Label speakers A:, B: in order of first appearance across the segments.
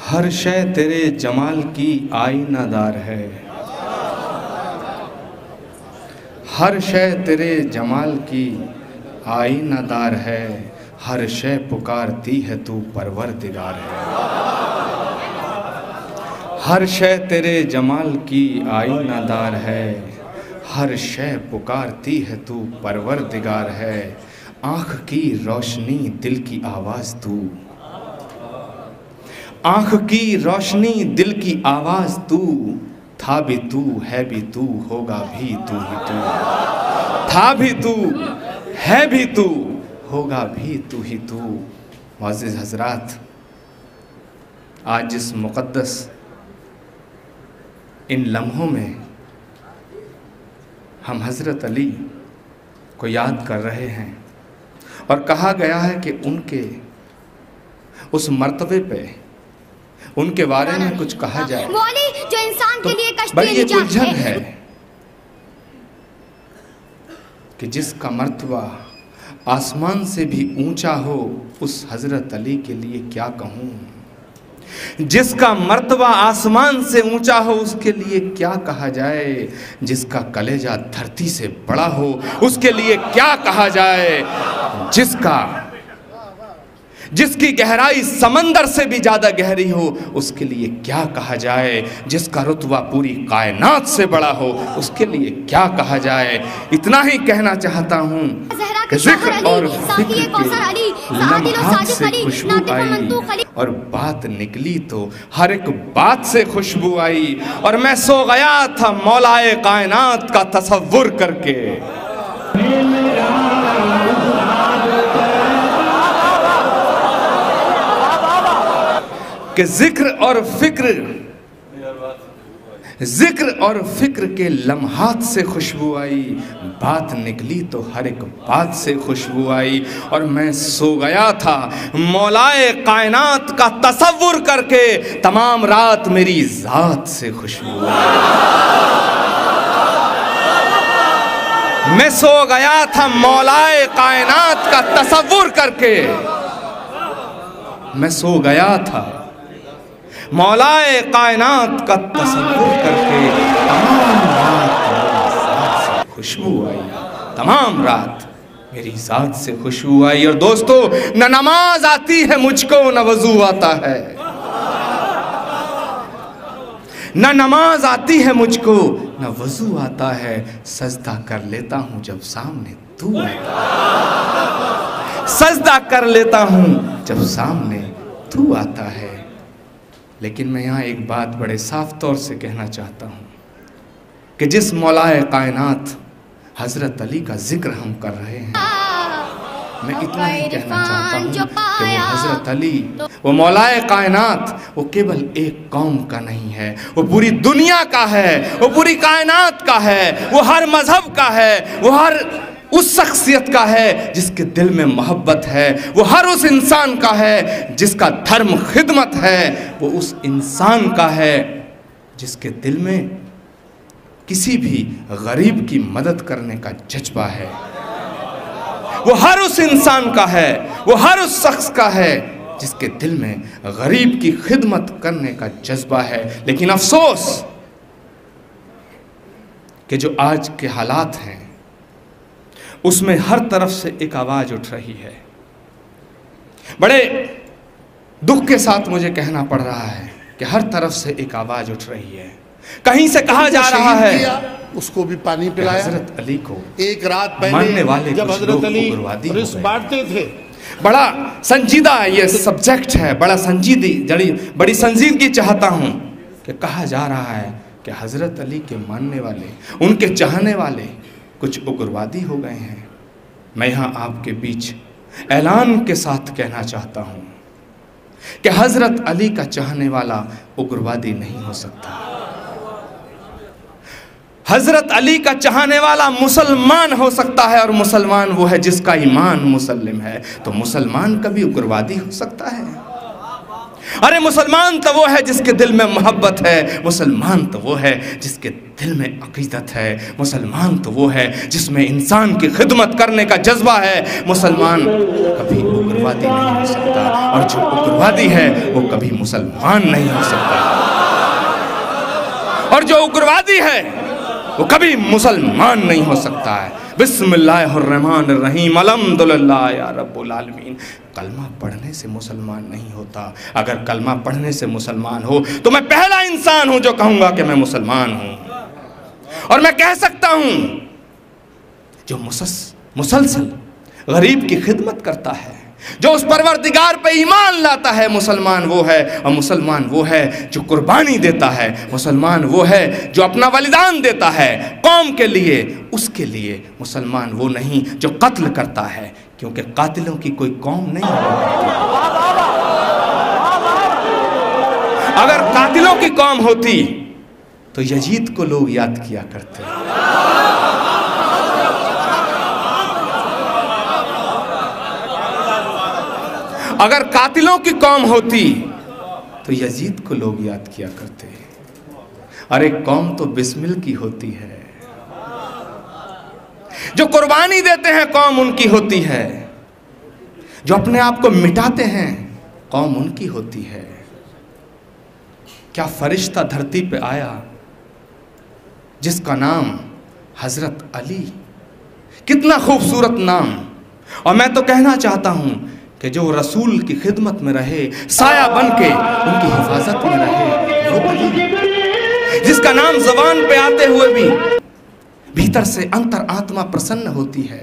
A: हर शय तेरे जमाल की आईनादार है, हर शय तेरे जमाल की आईनादार है, हर शय पुकारती है तू परवरदिगार है। हर शय तेरे जमाल की आईनादार है, हर शय पुकारती है तू परवरदिगार है। आँख की रोशनी दिल की आवाज़ तू, आँख की रोशनी दिल की आवाज़ तू, था भी तू है भी तू होगा भी तू ही तू, था भी तू है भी तू होगा भी तू ही तू। मुअज़्ज़िज़ हज़रात, आज जिस मुक़द्दस इन लम्हों में हम हज़रत अली को याद कर रहे हैं और कहा गया है कि उनके उस मर्तबे पे उनके बारे में कुछ कहा जाए
B: जो इंसान
A: तो
B: के लिए कष्ट
A: बड़ी ये उलझन है कि जिसका मर्तबा आसमान से भी ऊंचा हो, उस हज़रत अली के लिए क्या कहूँ। जिसका मर्तबा आसमान से ऊंचा हो उसके लिए क्या कहा जाए, जिसका कलेजा धरती से बड़ा हो उसके लिए क्या कहा जाए, जिसकी गहराई समंदर से भी ज़्यादा गहरी हो उसके लिए क्या कहा जाए, जिसका रुतबा पूरी कायनात से बड़ा हो उसके लिए क्या कहा जाए। इतना ही कहना चाहता हूँ कि ज़िक्र और फ़िक्र के लम्हात से खुशबू आई और बात निकली तो हर एक बात से खुशबू आई, और मैं सो गया था मौलाए कायनात का तसव्वुर करके। कि जिक्र और फिक्र के लम्हात से खुशबू आई, बात निकली तो हर एक बात से खुशबू आई, और मैं सो गया था मौलाए कायनात का तसव्वुर करके, तमाम रात मेरी ज़ात से खुशबू आई। मैं सो गया था मौलाए कायनात का तसव्वुर करके, मैं सो गया था मौलाए कायनात का तसव्वुर करके, तमाम रात मेरी ज़ात से खुशबू आई, तमाम रात मेरी ज़ात से खुशबू आई। और दोस्तों, न नमाज आती है मुझको न वज़ू आता है, न नमाज आती है मुझको न वज़ू आता है, सजदा कर लेता हूँ जब सामने तू आता है, सजदा कर लेता हूँ जब सामने तू आता है। लेकिन मैं यहाँ एक बात बड़े साफ तौर से कहना चाहता हूँ कि जिस मौलाए कायनात हज़रत अली का जिक्र हम कर रहे हैं, मैं इतना ही कहना चाहता हूँ कि वो हज़रत अली, वो मौलाए कायनात, वो केवल एक कौम का नहीं है, वो पूरी दुनिया का है, वो पूरी कायनात का है, वो हर मज़हब का है, वो हर उस शख्सियत का है जिसके दिल में मोहब्बत है, वो हर उस इंसान का है जिसका धर्म खिदमत है, वो उस इंसान का है जिसके दिल में किसी भी गरीब की मदद करने का जज्बा है, वो हर उस इंसान का है, वो हर उस शख्स का है जिसके दिल में गरीब की खिदमत करने का जज्बा है। लेकिन अफसोस कि जो आज के हालात हैं उसमें हर तरफ से एक आवाज़ उठ रही है। बड़े दुख के साथ मुझे कहना पड़ रहा है कि हर तरफ से एक आवाज़ उठ रही है। कहीं से कहा जा रहा है
C: उसको भी पानी पिलाया।
A: हज़रत अली को
C: एक रात पहले
A: मानने वाले
C: जब हज़रत अली रिस्क बांटते थे,
A: बड़ा संजीदा ये सब्जेक्ट है, बड़ी संजीदगी चाहता हूँ कि कहा जा रहा है कि हज़रत अली के मानने वाले, उनके चाहने वाले कुछ उग्रवादी हो गए हैं। मैं यहाँ आपके बीच ऐलान के साथ कहना चाहता हूँ कि हज़रत अली का चाहने वाला उग्रवादी नहीं हो सकता। हज़रत अली का चाहने वाला मुसलमान हो सकता है, और मुसलमान वो है जिसका ईमान मुसल्लिम है। तो मुसलमान कभी उग्रवादी हो सकता है? अरे मुसलमान तो वो है जिसके दिल में मोहब्बत है, मुसलमान तो वो है जिसके दिल में अकीदत है, मुसलमान तो वो है जिसमें इंसान की खिदमत करने का जज्बा है। मुसलमान कभी उग्रवादी नहीं हो सकता, और जो उग्रवादी है वो कभी मुसलमान नहीं हो सकता, और जो उग्रवादी है वो कभी मुसलमान नहीं हो सकता है। बिस्मिल्लाहिर्रहमानिर्रहीम, अल्हम्दुलिल्लाह या रब्बुल आलमीन। कलमा पढ़ने से मुसलमान नहीं होता। अगर कलमा पढ़ने से मुसलमान हो तो मैं पहला इंसान हूं जो कहूंगा कि मैं मुसलमान हूं, और मैं कह सकता हूं जो मुसलसल गरीब की खिदमत करता है, जो उस परवरदिगार पे ईमान लाता है, मुसलमान वो है। और मुसलमान वो है जो कुर्बानी देता है, मुसलमान वो है जो अपना बलिदान देता है कौम के लिए, उसके लिए। मुसलमान वो नहीं जो कत्ल करता है, क्योंकि कातिलों की कोई कौम नहीं है। अगर कातिलों की कौम होती तो यजीद को लोग याद किया करते। अगर कातिलों की कौम होती तो यजीद को लोग याद किया करते। अरे कौम तो बिस्मिल की होती है, जो कुर्बानी देते हैं कौम उनकी होती है, जो अपने आप को मिटाते हैं कौम उनकी होती है। क्या फरिश्ता धरती पे आया जिसका नाम हजरत अली, कितना खूबसूरत नाम। और मैं तो कहना चाहता हूं कि जो रसूल की खिदमत में रहे, साया बन के उनकी हिफाजत में रहे, वो अली, जिसका नाम ज़बान पे आते हुए भी भीतर से अंतर आत्मा प्रसन्न होती है।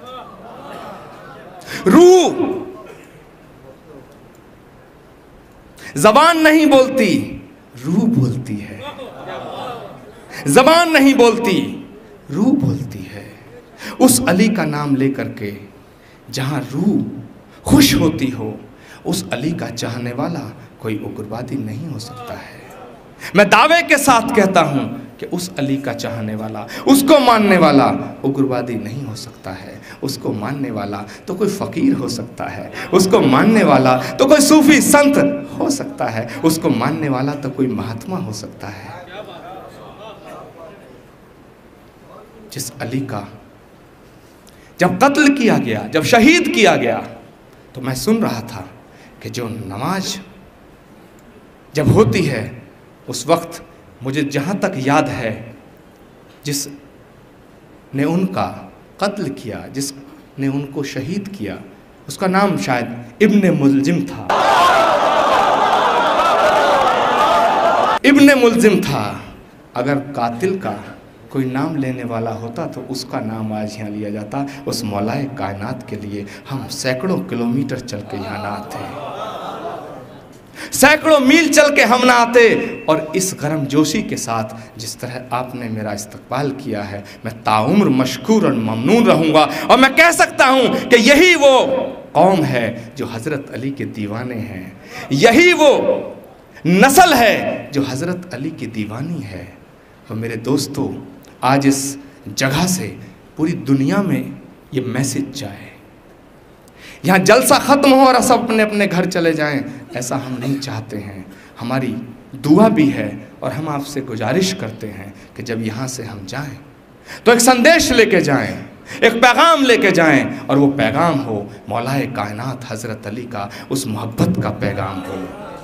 A: रूह ज़बान नहीं बोलती, रूह बोलती है। ज़बान नहीं बोलती, रूह बोलती है। उस अली का नाम लेकर के जहां रूह खुश होती हो, उस अली का चाहने वाला कोई उग्रवादी नहीं हो सकता है। मैं दावे के साथ कहता हूं कि उस अली का चाहने वाला, उसको मानने वाला उग्रवादी नहीं हो सकता है। उसको मानने वाला तो कोई फ़कीर हो सकता है, उसको मानने वाला तो कोई सूफी संत हो सकता है, उसको मानने वाला तो कोई महात्मा हो सकता है। जिस अली का जब कत्ल किया गया, जब शहीद किया गया, तो मैं सुन रहा था कि जो नमाज जब होती है उस वक्त, मुझे जहाँ तक याद है, जिसने उनका कत्ल किया, जिसने उनको शहीद किया, उसका नाम शायद इब्ने मुल्जिम था। इब्ने मुल्जिम था। अगर कातिल का कोई नाम लेने वाला होता तो उसका नाम आज यहाँ लिया जाता। उस मौलाए कायनात के लिए हम सैकड़ों किलोमीटर चल के यहाँ ना आते, सैकड़ों मील चल के हम ना आते। और इस गर्म जोशी के साथ जिस तरह आपने मेरा इस्तकबाल किया है, मैं ताउम्र मशकूर और ममनून रहूँगा। और मैं कह सकता हूँ कि यही वो कौम है जो हज़रत अली के दीवाने हैं, यही वो नस्ल है जो हज़रत अली की दीवानी है। और मेरे दोस्तों, आज इस जगह से पूरी दुनिया में ये मैसेज जाए, यहाँ जलसा ख़त्म हो और सब अपने अपने घर चले जाएं, ऐसा हम नहीं चाहते हैं। हमारी दुआ भी है और हम आपसे गुजारिश करते हैं कि जब यहाँ से हम जाएं तो एक संदेश लेके जाएं, एक पैगाम लेके जाएं, और वो पैगाम हो मौलाए कायनात हज़रत अली का, उस मोहब्बत का पैगाम हो।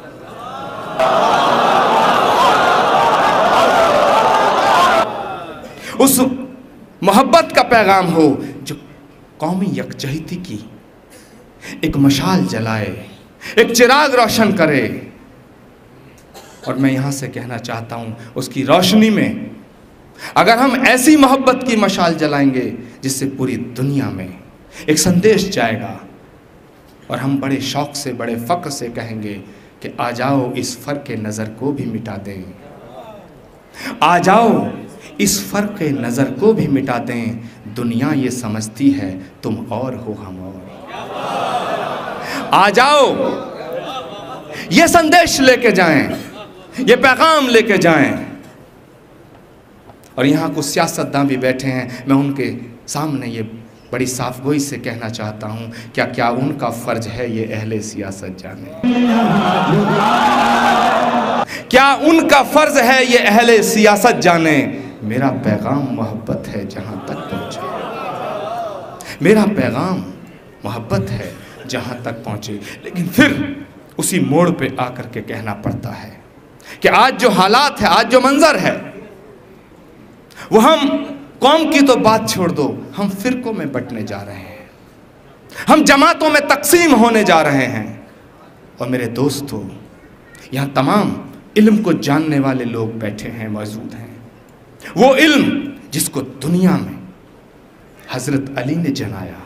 A: उस मोहब्बत का पैगाम हो जो कौमी यकजहती की एक मशाल जलाए, एक चिराग रोशन करे। और मैं यहाँ से कहना चाहता हूँ, उसकी रोशनी में अगर हम ऐसी मोहब्बत की मशाल जलाएंगे जिससे पूरी दुनिया में एक संदेश जाएगा, और हम बड़े शौक़ से, बड़े फ़ख्र से कहेंगे कि आ जाओ इस फ़र्क़ नज़र को भी मिटा दें, आ जाओ इस फ़र्क़ नज़र को भी मिटा दें, दुनिया ये समझती है तुम और हो हम और। आ जाओ, ये संदेश लेके जाएं, ये पैगाम लेके जाएं। और यहाँ कुछ सियासतदान भी बैठे हैं, मैं उनके सामने ये बड़ी साफ़गोई से कहना चाहता हूँ, क्या उनका फ़र्ज है ये अहले सियासत जाने? क्या उनका फ़र्ज है ये अहले सियासत जाने? मेरा पैगाम मोहब्बत है जहाँ तक पहुँचे, मेरा पैगाम मोहब्बत है जहां तक पहुंचे। लेकिन फिर उसी मोड़ पे आकर के कहना पड़ता है कि आज जो हालात है, आज जो मंजर है, वो हम कौम की तो बात छोड़ दो, हम फिरकों में बंटने जा रहे हैं, हम जमातों में तकसीम होने जा रहे हैं। और मेरे दोस्तों, यहाँ तमाम इल्म को जानने वाले लोग बैठे हैं, मौजूद हैं। वो इल्म जिसको दुनिया में हजरत अली ने जनाया,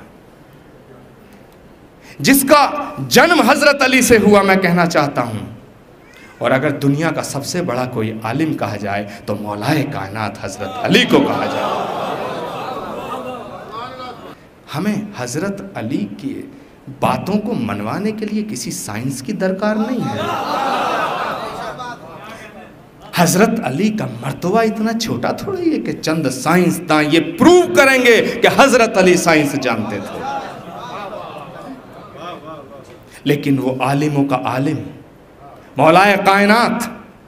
A: जिसका जन्म हजरत अली से हुआ, मैं कहना चाहता हूं। और अगर दुनिया का सबसे बड़ा कोई आलिम कहा जाए तो मौलाए कायनात हजरत अली को कहा जाए। हमें हजरत अली की बातों को मनवाने के लिए किसी साइंस की दरकार नहीं है। हजरत अली का मर्तबा इतना छोटा थोड़ी है कि चंद साइंसदान ये प्रूव करेंगे कि हजरत अली साइंस जानते थे। लेकिन वो आलिमों का आलिम, मौलाए कायनात,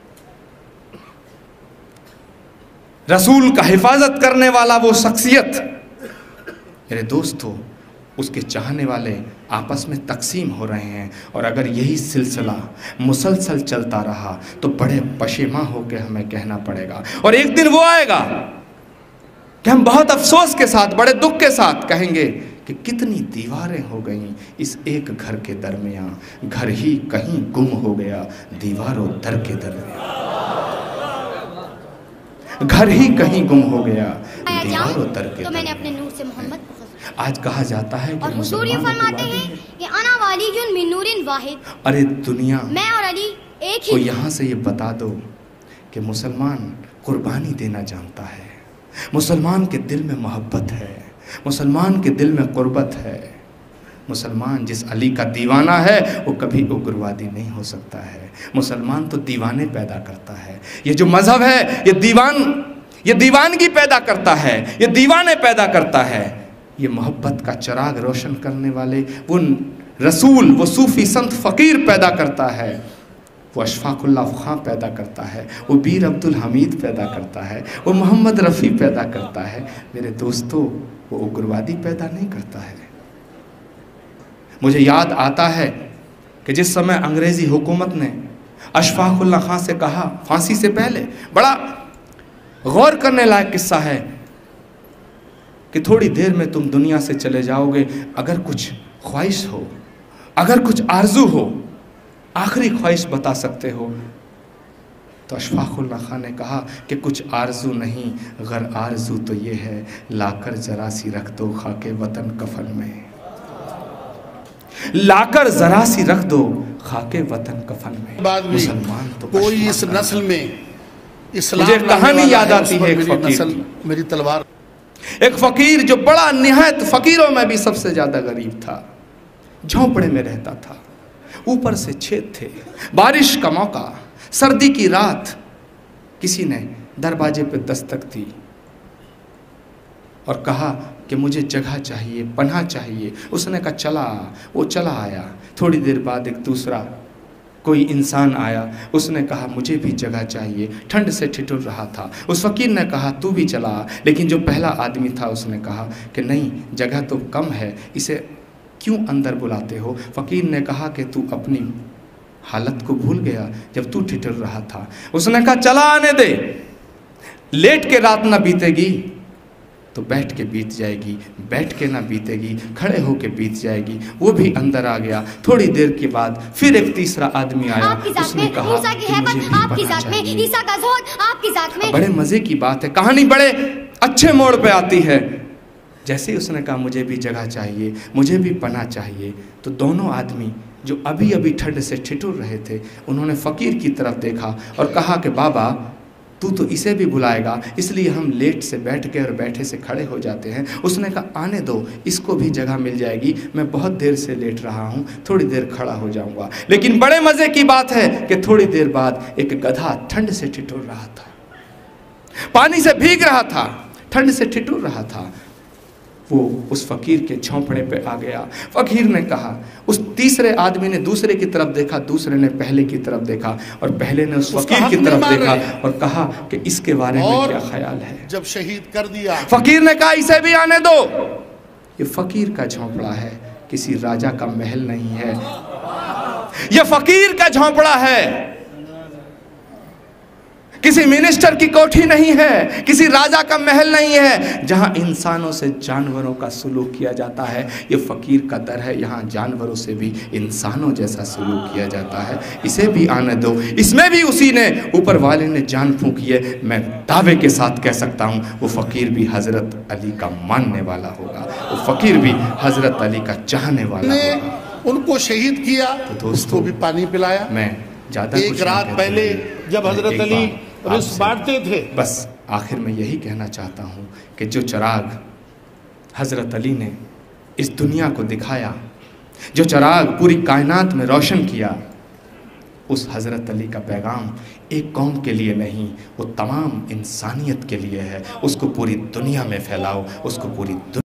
A: रसूल का हिफाजत करने वाला वो शख्सियत, मेरे दोस्तों, उसके चाहने वाले आपस में तकसीम हो रहे हैं। और अगर यही सिलसिला मुसलसल चलता रहा तो बड़े पशेमा होकर हमें कहना पड़ेगा। और एक दिन वो आएगा कि हम बहुत अफसोस के साथ, बड़े दुख के साथ कहेंगे कि कितनी दीवारें हो गईं इस एक घर के दरमियान, घर ही कहीं गुम हो गया दीवारों दर के दरमियान, घर ही कहीं गुम हो गया दीवारों दर के।
B: तो मैंने अपने नूर से मोहम्मद को
A: आज कहा जाता है कि
B: हुजूर ये फरमाते हैं कि अना वालियुन मिन नूरिन वाहिद।
A: अरे दुनिया,
B: मैं और अली एक ही।
A: तो यहाँ से ये बता दो कि मुसलमान कुर्बानी देना जानता है, मुसलमान के दिल में मोहब्बत है, मुसलमान के दिल में कुर्बत है। मुसलमान जिस अली का दीवाना है वो कभी उग्रवादी नहीं हो सकता है। मुसलमान तो दीवाने पैदा करता है। ये जो मजहब है ये दीवानगी पैदा करता है, ये दीवाने पैदा करता है। ये मोहब्बत का चिराग रोशन करने वाले वो रसूल, वो सूफ़ी संत फ़कीर पैदा करता है, वो अशफाकुल्लाह खां पैदा करता है, वो बीर अब्दुल हमीद पैदा करता है, वो मोहम्मद रफ़ी पैदा करता है। मेरे दोस्तों, वो उग्रवादी पैदा नहीं करता है। मुझे याद आता है कि जिस समय अंग्रेज़ी हुकूमत ने अशफाकुल्लाह खां से कहा, फांसी से पहले, बड़ा गौर करने लायक किस्सा है कि थोड़ी देर में तुम दुनिया से चले जाओगे, अगर कुछ ख्वाहिश हो, अगर कुछ आरजू हो, आखिरी ख्वाहिश बता सकते हो। तो अशफाकुल्लाह खान ने कहा कि कुछ आरजू नहीं, गर आरजू तो ये है, लाकर जरा सी रख दो खाके वतन कफन में, लाकर जरा सी रख दो खाके वतन कफन में।
C: बाद में
A: मुसलमान तो
C: कोई इस नस्ल में इस्लाम
A: मुझे कहानी याद आती है, एक फकीर,
C: मेरी तलवार,
A: एक फकीर जो बड़ा निहायत फकीरों में भी सबसे ज्यादा गरीब था, झोंपड़े में रहता था, ऊपर से छेद थे, बारिश का मौका, सर्दी की रात। किसी ने दरवाजे पे दस्तक दी और कहा कि मुझे जगह चाहिए, पनाह चाहिए। उसने कहा चला, वो चला आया। थोड़ी देर बाद एक दूसरा कोई इंसान आया, उसने कहा मुझे भी जगह चाहिए, ठंड से ठिठुर रहा था। उस फकीर ने कहा तू भी चला। लेकिन जो पहला आदमी था उसने कहा कि नहीं, जगह तो कम है, इसे क्यों अंदर बुलाते हो। फकीर ने कहा कि तू अपनी हालत को भूल गया जब तू ठिठुर रहा था। उसने कहा चला आने दे, लेट के रात ना बीतेगी तो बैठ के बीत जाएगी, बैठ के ना बीतेगी खड़े होके बीत जाएगी। वो भी अंदर आ गया। थोड़ी देर के बाद फिर एक तीसरा आदमी आया, उसने कहा बड़े मजे की बात है, कहानी बड़े अच्छे मोड़ पे आती है। जैसे ही उसने कहा मुझे भी जगह चाहिए, मुझे भी पनाह चाहिए, तो दोनों आदमी जो अभी अभी ठंड से ठिठुर रहे थे, उन्होंने फ़कीर की तरफ देखा और कहा कि बाबा तू तो इसे भी बुलाएगा, इसलिए हम लेट से बैठ के और बैठे से खड़े हो जाते हैं। उसने कहा आने दो, इसको भी जगह मिल जाएगी, मैं बहुत देर से लेट रहा हूँ, थोड़ी देर खड़ा हो जाऊँगा। लेकिन बड़े मज़े की बात है कि थोड़ी देर बाद एक गधा ठंड से ठिठुर रहा था, पानी से भीग रहा था, ठंड से ठिठुर रहा था। वो उस फकीर के झोंपड़े पे आ गया। फकीर ने कहा, उस तीसरे आदमी ने दूसरे की तरफ देखा, दूसरे ने पहले की तरफ देखा और पहले ने उस फकीर की तरफ देखा और कहा कि इसके बारे में क्या ख्याल है।
C: जब शहीद कर दिया,
A: फकीर ने कहा इसे भी आने दो। ये फकीर का झोंपड़ा है, किसी राजा का महल नहीं है, यह फकीर का झोंपड़ा है। किसी मिनिस्टर की कोठी नहीं है, किसी राजा का महल नहीं है जहां इंसानों से जानवरों का सलूक किया जाता है। ये फकीर का दर है, यहाँ जानवरों से भी इंसानों जैसा सलूक किया जाता है। इसे भी आने दो, इसमें भी उसी ने, ऊपर वाले ने जान फूंकी है। मैं दावे के साथ कह सकता हूँ वो फकीर भी हजरत अली का मानने वाला होगा, वो फकीर भी हजरत अली का चाहने वाला होगा।
C: उनको शहीद किया तो उसको भी पानी पिलाया।
A: मैं ज्यादा
C: एक रात पहले जब हजरत अली रिस्क बांटते थे,
A: बस आखिर में यही कहना चाहता हूँ कि जो चिराग हजरत अली ने इस दुनिया को दिखाया, जो चिराग पूरी कायनात में रोशन किया, उस हजरत अली का पैगाम एक कौम के लिए नहीं, वो तमाम इंसानियत के लिए है। उसको पूरी दुनिया में फैलाओ, उसको पूरी